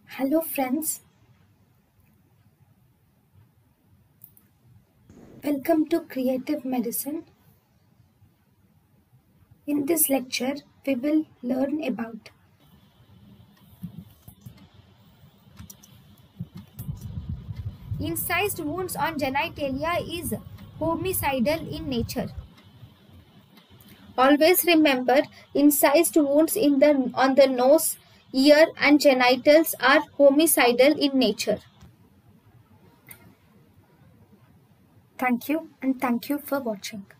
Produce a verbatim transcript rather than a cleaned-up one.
Hello friends, welcome to Creative Medicine. In this lecture, we will learn about Incised wounds on genitalia is homicidal in nature. Always remember, incised wounds in the on the nose, ear and genitals are homicidal in nature. Thank you and thank you for watching.